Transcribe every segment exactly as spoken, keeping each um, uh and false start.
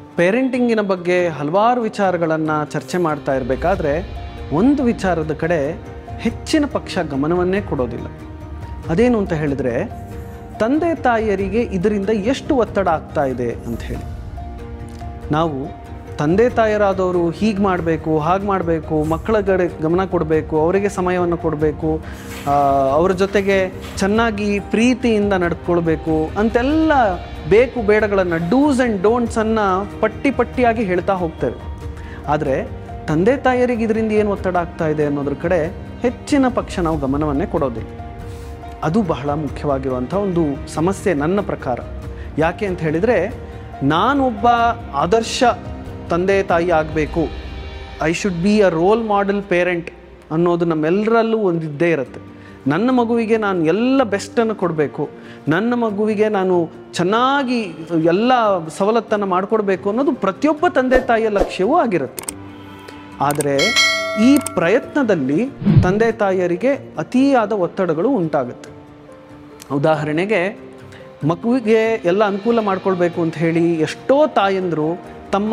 ಪೇರೆಂಟಿಂಗಿನ ಬಗ್ಗೆ ಹಲವಾರು ವಿಚಾರಗಳನ್ನು ಚರ್ಚೆ ಮಾಡ್ತಾ ಇರಬೇಕಾದ್ರೆ ಒಂದು ವಿಚಾರದ ಕಡೆ ಹೆಚ್ಚಿನ ಪಕ್ಷ ಗಮನವನ್ನೇ ಕೊಡೋದಿಲ್ಲ. ಅದೇನು ಅಂತ ಹೇಳಿದರೆ, ತಂದೆ ತಾಯಿಯರಿಗೆ ಇದರಿಂದ ಎಷ್ಟು ಒತ್ತಡ ಆಗ್ತಾ ಇದೆ ಅಂತ ಹೇಳಿ. ನಾವು ತಂದೆ ತಾಯರಾದವರು ಹೀಗೆ ಮಾಡಬೇಕು, ಹಾಗೆ ಮಾಡಬೇಕು, ಮಕ್ಕಳ ಕಡೆ ಗಮನ ಕೊಡಬೇಕು, ಅವರಿಗೆ ಸಮಯವನ್ನು ಕೊಡಬೇಕು, ಅವರ ಜೊತೆಗೆ ಚೆನ್ನಾಗಿ ಪ್ರೀತಿಯಿಂದ ನಡ್ಕೊಳ್ಬೇಕು ಅಂತೆಲ್ಲ ಬೇಕು ಬೇಡಗಳನ್ನು, ಡೂಸ್ ಆ್ಯಂಡ್ ಡೋಂಟ್ಸನ್ನು ಪಟ್ಟಿ ಪಟ್ಟಿಯಾಗಿ ಹೇಳ್ತಾ ಹೋಗ್ತೇವೆ. ಆದರೆ ತಂದೆ ತಾಯಿಯರಿಗೆ ಇದರಿಂದ ಏನು ಒತ್ತಡ ಆಗ್ತಾ ಇದೆ ಅನ್ನೋದ್ರ ಕಡೆ ಹೆಚ್ಚಿನ ಪಕ್ಷ ನಾವು ಗಮನವನ್ನೇ ಕೊಡೋದಿಲ್ಲ. ಅದು ಬಹಳ ಮುಖ್ಯವಾಗಿರುವಂಥ ಒಂದು ಸಮಸ್ಯೆ ನನ್ನ ಪ್ರಕಾರ. ಯಾಕೆ ಅಂತ ಹೇಳಿದರೆ, ನಾನೊಬ್ಬ ಆದರ್ಶ ತಂದೆ ತಾಯಿ ಆಗಬೇಕು, I should be a role model parent ಅನ್ನೋದು ನಮ್ಮೆಲ್ಲರಲ್ಲೂ ಒಂದಿದ್ದೇ ಇರುತ್ತೆ. ನನ್ನ ಮಗುವಿಗೆ ನಾನು ಎಲ್ಲ ಬೆಸ್ಟನ್ನು ಕೊಡಬೇಕು, ನನ್ನ ಮಗುವಿಗೆ ನಾನು ಚೆನ್ನಾಗಿ ಎಲ್ಲ ಸವಲತ್ತನ್ನು ಮಾಡಿಕೊಡ್ಬೇಕು ಅನ್ನೋದು ಪ್ರತಿಯೊಬ್ಬ ತಂದೆ ತಾಯಿಯ ಲಕ್ಷ್ಯವೂ ಆಗಿರುತ್ತೆ. ಆದರೆ ಈ ಪ್ರಯತ್ನದಲ್ಲಿ ತಂದೆ ತಾಯಿಯರಿಗೆ ಅತಿಯಾದ ಒತ್ತಡಗಳು ಉಂಟಾಗುತ್ತೆ. ಉದಾಹರಣೆಗೆ, ಮಗುವಿಗೆ ಎಲ್ಲ ಅನುಕೂಲ ಮಾಡಿಕೊಳ್ಬೇಕು ಅಂತ ಹೇಳಿ ಎಷ್ಟೋ ತಾಯಂದರು ತಮ್ಮ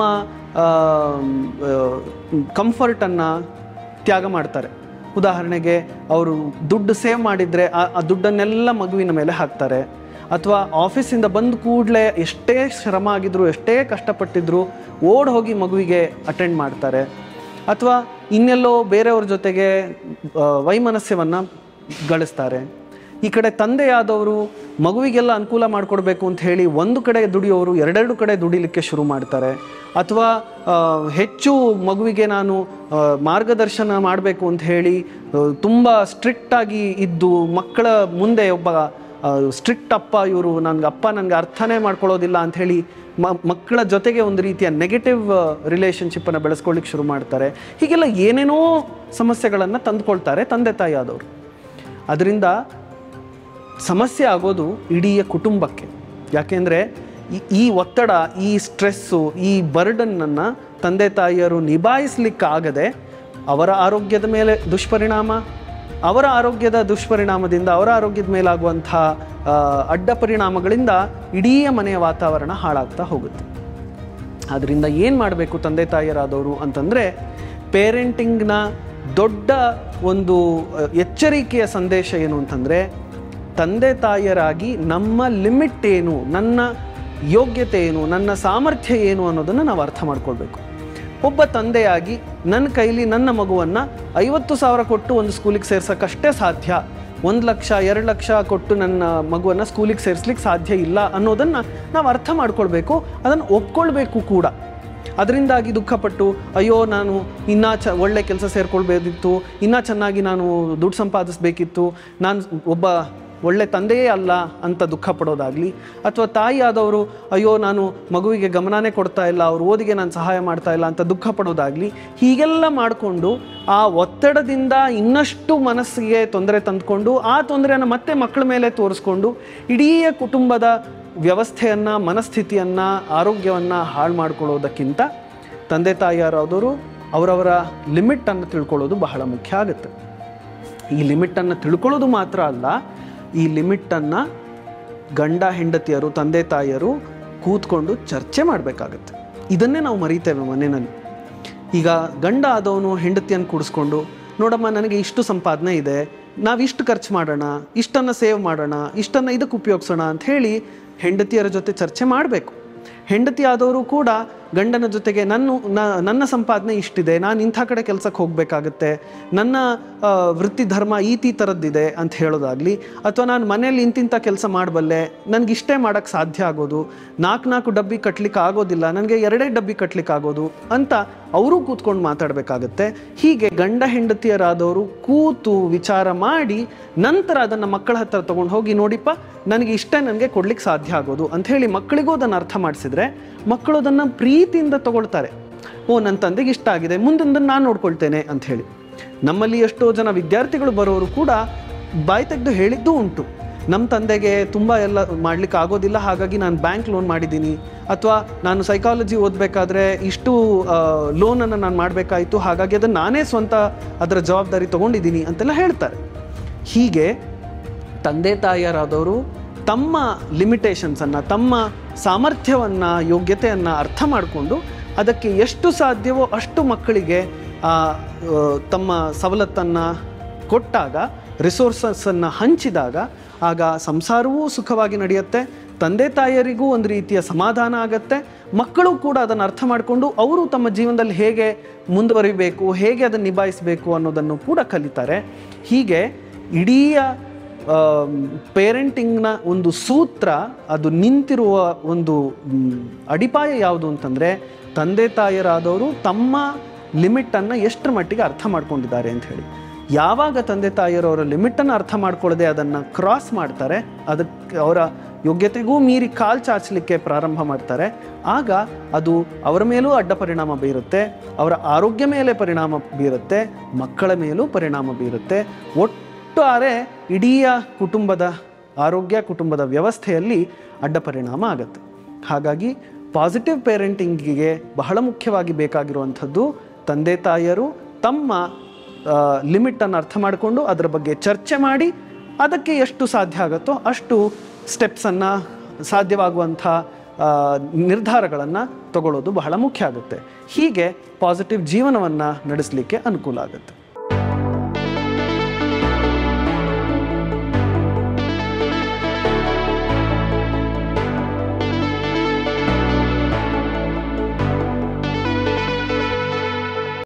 ಕಂಫರ್ಟನ್ನು ತ್ಯಾಗ ಮಾಡ್ತಾರೆ. ಉದಾಹರಣೆಗೆ, ಅವರು ದುಡ್ಡು ಸೇವ್ ಮಾಡಿದರೆ ಆ ದುಡ್ಡನ್ನೆಲ್ಲ ಮಗುವಿನ ಮೇಲೆ ಹಾಕ್ತಾರೆ. ಅಥವಾ ಆಫೀಸಿಂದ ಬಂದ ಕೂಡಲೇ ಎಷ್ಟೇ ಶ್ರಮ ಆಗಿದ್ರು, ಎಷ್ಟೇ ಕಷ್ಟಪಟ್ಟಿದ್ರು ಓಡ್ ಹೋಗಿ ಮಗುವಿಗೆ ಅಟೆಂಡ್ ಮಾಡ್ತಾರೆ. ಅಥವಾ ಇನ್ನೆಲ್ಲೋ ಬೇರೆಯವ್ರ ಜೊತೆಗೆ ವೈಮನಸ್ಯವನ್ನು ಗಳಿಸ್ತಾರೆ. ಈ ಕಡೆ ತಂದೆಯಾದವರು ಮಗುವಿಗೆಲ್ಲ ಅನುಕೂಲ ಮಾಡಿಕೊಡ್ಬೇಕು ಅಂತ ಹೇಳಿ ಒಂದು ಕಡೆ ದುಡಿಯೋರು ಎರಡೆರಡು ಕಡೆ ದುಡಿಲಿಕ್ಕೆ ಶುರು ಮಾಡ್ತಾರೆ. ಅಥವಾ ಹೆಚ್ಚು ಮಗುವಿಗೆ ನಾನು ಮಾರ್ಗದರ್ಶನ ಮಾಡಬೇಕು ಅಂತ ಹೇಳಿ ತುಂಬ ಸ್ಟ್ರಿಕ್ಟಾಗಿ ಇದ್ದು ಮಕ್ಕಳ ಮುಂದೆ ಒಬ್ಬ ಸ್ಟ್ರಿಕ್ಟ್ ಅಪ್ಪ ಇವರು, ನನಗೆ ಅಪ್ಪ ನನಗೆ ಅರ್ಥನೇ ಮಾಡ್ಕೊಳ್ಳೋದಿಲ್ಲ ಅಂಥೇಳಿ ಮ ಮಕ್ಕಳ ಜೊತೆಗೆ ಒಂದು ರೀತಿಯ ನೆಗೆಟಿವ್ ರಿಲೇಷನ್ಶಿಪ್ಪನ್ನು ಬೆಳೆಸ್ಕೊಳ್ಳಿಕ್ಕೆ ಶುರು ಮಾಡ್ತಾರೆ. ಹೀಗೆಲ್ಲ ಏನೇನೋ ಸಮಸ್ಯೆಗಳನ್ನು ತಂದುಕೊಳ್ತಾರೆ ತಂದೆ ತಾಯಿ ಆದವರು. ಅದರಿಂದ ಸಮಸ್ಯೆ ಆಗೋದು ಇಡೀ ಕುಟುಂಬಕ್ಕೆ. ಯಾಕೆಂದರೆ ಈ ಒತ್ತಡ, ಈ ಸ್ಟ್ರೆಸ್ಸು, ಈ ಬರ್ಡನ್ನನ್ನು ತಂದೆ ತಾಯಿಯರು ನಿಭಾಯಿಸಲಿಕ್ಕಾಗದೆ ಅವರ ಆರೋಗ್ಯದ ಮೇಲೆ ದುಷ್ಪರಿಣಾಮ, ಅವರ ಆರೋಗ್ಯದ ದುಷ್ಪರಿಣಾಮದಿಂದ ಅವರ ಆರೋಗ್ಯದ ಮೇಲಾಗುವಂಥ ಅಡ್ಡ ಪರಿಣಾಮಗಳಿಂದ ಇಡೀ ಮನೆಯ ವಾತಾವರಣ ಹಾಳಾಗ್ತಾ ಹೋಗುತ್ತೆ. ಆದ್ದರಿಂದ ಏನು ಮಾಡಬೇಕು ತಂದೆ ತಾಯಿಯರಾದವರು ಅಂತಂದರೆ, ಪೇರೆಂಟಿಂಗ್ನ ದೊಡ್ಡ ಒಂದು ಎಚ್ಚರಿಕೆಯ ಸಂದೇಶ ಏನು ಅಂತಂದರೆ, ತಂದೆ ತಾಯಿಯರಾಗಿ ನಮ್ಮ ಲಿಮಿಟ್ ಏನು, ನನ್ನ ಯೋಗ್ಯತೆ ಏನು, ನನ್ನ ಸಾಮರ್ಥ್ಯ ಏನು ಅನ್ನೋದನ್ನು ನಾವು ಅರ್ಥ ಮಾಡ್ಕೊಳ್ಬೇಕು. ಒಬ್ಬ ತಂದೆಯಾಗಿ ನನ್ನ ಕೈಲಿ ನನ್ನ ಮಗುವನ್ನು ಐವತ್ತು ಸಾವಿರ ಕೊಟ್ಟು ಒಂದು ಸ್ಕೂಲಿಗೆ ಸೇರ್ಸೋಕ್ಕಷ್ಟೇ ಸಾಧ್ಯ, ಒಂದು ಲಕ್ಷ ಎರಡು ಲಕ್ಷ ಕೊಟ್ಟು ನನ್ನ ಮಗುವನ್ನು ಸ್ಕೂಲಿಗೆ ಸೇರಿಸ್ಲಿಕ್ಕೆ ಸಾಧ್ಯ ಇಲ್ಲ ಅನ್ನೋದನ್ನು ನಾವು ಅರ್ಥ ಮಾಡ್ಕೊಳ್ಬೇಕು, ಅದನ್ನು ಒಪ್ಕೊಳ್ಬೇಕು ಕೂಡ. ಅದರಿಂದಾಗಿ ದುಃಖಪಟ್ಟು ಅಯ್ಯೋ ನಾನು ಇನ್ನೂ ಚ ಒಳ್ಳೆ ಕೆಲಸ ಸೇರ್ಕೊಳ್ಬೇಕಿತ್ತು, ಇನ್ನೂ ಚೆನ್ನಾಗಿ ನಾನು ದುಡ್ಡು ಸಂಪಾದಿಸಬೇಕಿತ್ತು, ನಾನು ಒಬ್ಬ ಒಳ್ಳೆ ತಂದೆಯೇ ಅಲ್ಲ ಅಂತ ದುಃಖ ಪಡೋದಾಗಲಿ, ಅಥವಾ ತಾಯಿ ಆದವರು ಅಯ್ಯೋ ನಾನು ಮಗುವಿಗೆ ಗಮನನೇ ಕೊಡ್ತಾ ಇಲ್ಲ, ಅವ್ರ ಓದಿಗೆ ನಾನು ಸಹಾಯ ಮಾಡ್ತಾ ಇಲ್ಲ ಅಂತ ದುಃಖ ಪಡೋದಾಗಲಿ, ಹೀಗೆಲ್ಲ ಮಾಡಿಕೊಂಡು ಆ ಒತ್ತಡದಿಂದ ಇನ್ನಷ್ಟು ಮನಸ್ಸಿಗೆ ತೊಂದರೆ ತಂದುಕೊಂಡು ಆ ತೊಂದರೆಯನ್ನು ಮತ್ತೆ ಮಕ್ಕಳ ಮೇಲೆ ತೋರಿಸ್ಕೊಂಡು ಇಡೀ ಕುಟುಂಬದ ವ್ಯವಸ್ಥೆಯನ್ನು, ಮನಸ್ಥಿತಿಯನ್ನು, ಆರೋಗ್ಯವನ್ನು ಹಾಳು ಮಾಡ್ಕೊಳ್ಳೋದಕ್ಕಿಂತ ತಂದೆ ತಾಯಿಯಾರಾದವರು ಅವರವರ ಲಿಮಿಟನ್ನು ತಿಳ್ಕೊಳ್ಳೋದು ಬಹಳ ಮುಖ್ಯ ಆಗುತ್ತೆ. ಈ ಲಿಮಿಟನ್ನು ತಿಳ್ಕೊಳ್ಳೋದು ಮಾತ್ರ ಅಲ್ಲ, ಈ ಲಿಮಿಟನ್ನು ಗಂಡ ಹೆಂಡತಿಯರು, ತಂದೆ ತಾಯಿಯರು ಕೂತ್ಕೊಂಡು ಚರ್ಚೆ ಮಾಡಬೇಕಾಗತ್ತೆ. ಇದನ್ನೇ ನಾವು ಮರೀತೇವೆ ಮನೆಯಲ್ಲಿ. ಈಗ ಗಂಡ ಆದವನು ಹೆಂಡತಿಯನ್ನು ಕೂಡಿಸ್ಕೊಂಡು, ನೋಡಮ್ಮ ನನಗೆ ಇಷ್ಟು ಸಂಪಾದನೆ ಇದೆ, ನಾವಿಷ್ಟು ಖರ್ಚು ಮಾಡೋಣ, ಇಷ್ಟನ್ನು ಸೇವ್ ಮಾಡೋಣ, ಇಷ್ಟನ್ನು ಇದಕ್ಕೆ ಉಪಯೋಗಿಸೋಣ ಅಂತ ಹೇಳಿ ಹೆಂಡತಿಯರ ಜೊತೆ ಚರ್ಚೆ ಮಾಡಬೇಕು. ಹೆಂಡತಿ ಆದವರು ಕೂಡ ಗಂಡನ ಜೊತೆಗೆ ನನ್ನ ನನ್ನ ಸಂಪಾದನೆ ಇಷ್ಟಿದೆ, ನಾನು ಇಂಥ ಕಡೆ ಕೆಲಸಕ್ಕೆ ಹೋಗಬೇಕಾಗತ್ತೆ, ನನ್ನ ವೃತ್ತಿ ಧರ್ಮ ಈ ಥರದ್ದಿದೆ ಅಂತ ಹೇಳೋದಾಗಲಿ, ಅಥವಾ ನಾನು ಮನೇಲಿ ಇಂತಿಂಥ ಕೆಲಸ ಮಾಡಬಲ್ಲೆ, ನನಗಿಷ್ಟೇ ಮಾಡೋಕ್ಕೆ ಸಾಧ್ಯ ಆಗೋದು, ನಾಲ್ಕು ನಾಲ್ಕು ಡಬ್ಬಿ ಕಟ್ಟಲಿಕ್ಕೆ ಆಗೋದಿಲ್ಲ, ನನಗೆ ಎರಡೇ ಡಬ್ಬಿ ಕಟ್ಟಲಿಕ್ಕೆ ಆಗೋದು ಅಂತ ಅವರು ಕೂತ್ಕೊಂಡು ಮಾತಾಡಬೇಕಾಗತ್ತೆ. ಹೀಗೆ ಗಂಡ ಹೆಂಡತಿಯರಾದವರು ಕೂತು ವಿಚಾರ ಮಾಡಿ ನಂತರ ಅದನ್ನು ಮಕ್ಕಳ ಹತ್ರ ತೊಗೊಂಡು ಹೋಗಿ, ನೋಡಿಪ್ಪ ನನಗೆ ಇಷ್ಟೇ ನನಗೆ ಕೊಡ್ಲಿಕ್ಕೆ ಸಾಧ್ಯ ಆಗೋದು ಅಂಥೇಳಿ ಮಕ್ಕಳಿಗೂ ಅದನ್ನು ಅರ್ಥ ಮಾಡಿಸಿದ್ರೆ ಮಕ್ಕಳು ಅದನ್ನು ಪ್ರೀತಿಯಿಂದ ತಗೊಳ್ತಾರೆ. ಓ ನನ್ನ ತಂದೆಗೆ ಇಷ್ಟ ಆಗಿದೆ, ಮುಂದೊಂದನ್ನು ನಾನು ನೋಡ್ಕೊಳ್ತೇನೆ ಅಂಥೇಳಿ. ನಮ್ಮಲ್ಲಿ ಎಷ್ಟೋ ಜನ ವಿದ್ಯಾರ್ಥಿಗಳು ಬರೋರು ಕೂಡ ಬಾಯಿ ತೆಗೆದು ಹೇಳಿದ್ದೂ ಉಂಟು, ನಮ್ಮ ತಂದೆಗೆ ತುಂಬ ಎಲ್ಲ ಮಾಡಲಿಕ್ಕೆ ಆಗೋದಿಲ್ಲ, ಹಾಗಾಗಿ ನಾನು ಬ್ಯಾಂಕ್ ಲೋನ್ ಮಾಡಿದ್ದೀನಿ, ಅಥವಾ ನಾನು ಸೈಕಾಲಜಿ ಓದಬೇಕಾದ್ರೆ ಇಷ್ಟು ಲೋನನ್ನು ನಾನು ಮಾಡಬೇಕಾಯಿತು, ಹಾಗಾಗಿ ಅದನ್ನು ನಾನೇ ಸ್ವಂತ ಅದರ ಜವಾಬ್ದಾರಿ ತೊಗೊಂಡಿದ್ದೀನಿ ಅಂತೆಲ್ಲ ಹೇಳ್ತಾರೆ. ಹೀಗೆ ತಂದೆ ತಾಯಿಯರಾದವರು ತಮ್ಮ ಲಿಮಿಟೇಷನ್ಸನ್ನು, ತಮ್ಮ ಸಾಮರ್ಥ್ಯವನ್ನು, ಯೋಗ್ಯತೆಯನ್ನು ಅರ್ಥ ಮಾಡಿಕೊಂಡು ಅದಕ್ಕೆ ಎಷ್ಟು ಸಾಧ್ಯವೋ ಅಷ್ಟು ಮಕ್ಕಳಿಗೆ ತಮ್ಮ ಸವಲತ್ತನ್ನು ಕೊಟ್ಟಾಗ, ರಿಸೋರ್ಸಸ್ಸನ್ನು ಹಂಚಿದಾಗ ಆಗ ಸಂಸಾರವೂ ಸುಖವಾಗಿ ನಡೆಯುತ್ತೆ, ತಂದೆ ತಾಯಿಯರಿಗೂ ಒಂದು ರೀತಿಯ ಸಮಾಧಾನ ಆಗತ್ತೆ, ಮಕ್ಕಳು ಕೂಡ ಅದನ್ನು ಅರ್ಥ ಮಾಡಿಕೊಂಡು ಅವರು ತಮ್ಮ ಜೀವನದಲ್ಲಿ ಹೇಗೆ ಮುಂದುವರಿಬೇಕು, ಹೇಗೆ ಅದನ್ನು ನಿಭಾಯಿಸಬೇಕು ಅನ್ನೋದನ್ನು ಕೂಡ ಕಲಿತಾರೆ. ಹೀಗೆ ಇಡೀ ಪೇರೆಂಟಿಂಗ್ನ ಒಂದು ಸೂತ್ರ, ಅದು ನಿಂತಿರುವ ಒಂದು ಅಡಿಪಾಯ ಯಾವುದು ಅಂತಂದರೆ, ತಂದೆ ತಾಯಿಯರಾದವರು ತಮ್ಮ ಲಿಮಿಟನ್ನು ಎಷ್ಟರ ಮಟ್ಟಿಗೆ ಅರ್ಥ ಮಾಡ್ಕೊಂಡಿದ್ದಾರೆ ಅಂತ ಹೇಳಿ. ಯಾವಾಗ ತಂದೆ ತಾಯಿಯರವರ ಲಿಮಿಟನ್ನು ಅರ್ಥ ಮಾಡ್ಕೊಳ್ಳದೆ ಅದನ್ನು ಕ್ರಾಸ್ ಮಾಡ್ತಾರೆ, ಅದಕ್ಕೆ ಅವರ ಯೋಗ್ಯತೆಗೂ ಮೀರಿ ಕಾಲು ಚಾಚಲಿಕ್ಕೆ ಪ್ರಾರಂಭ ಮಾಡ್ತಾರೆ, ಆಗ ಅದು ಅವರ ಮೇಲೂ ಅಡ್ಡ ಪರಿಣಾಮ ಬೀರುತ್ತೆ, ಅವರ ಆರೋಗ್ಯ ಮೇಲೆ ಪರಿಣಾಮ ಬೀರುತ್ತೆ, ಮಕ್ಕಳ ಮೇಲೂ ಪರಿಣಾಮ ಬೀರುತ್ತೆ. ಒಟ್ಟಾರೆ ಇಡೀ ಕುಟುಂಬದ ಆರೋಗ್ಯ, ಕುಟುಂಬದ ವ್ಯವಸ್ಥೆಯಲ್ಲಿ ಅಡ್ಡ ಪರಿಣಾಮ ಆಗುತ್ತೆ. ಹಾಗಾಗಿ ಪಾಸಿಟಿವ್ ಪೇರೆಂಟಿಂಗಿಗೆ ಬಹಳ ಮುಖ್ಯವಾಗಿ ಬೇಕಾಗಿರುವಂಥದ್ದು ತಂದೆ ತಾಯಿಯರು ತಮ್ಮ ಲಿಮಿಟನ್ನು ಅರ್ಥ ಮಾಡಿಕೊಂಡು ಅದರ ಬಗ್ಗೆ ಚರ್ಚೆ ಮಾಡಿ ಅದಕ್ಕೆ ಎಷ್ಟು ಸಾಧ್ಯ ಆಗುತ್ತೋ ಅಷ್ಟು ಸ್ಟೆಪ್ಸನ್ನು, ಸಾಧ್ಯವಾಗುವಂಥ ನಿರ್ಧಾರಗಳನ್ನು ತಗೊಳ್ಳೋದು ಬಹಳ ಮುಖ್ಯ ಆಗುತ್ತೆ. ಹೀಗೆ ಪಾಸಿಟಿವ್ ಜೀವನವನ್ನು ನಡೆಸಲಿಕ್ಕೆ ಅನುಕೂಲ ಆಗುತ್ತೆ.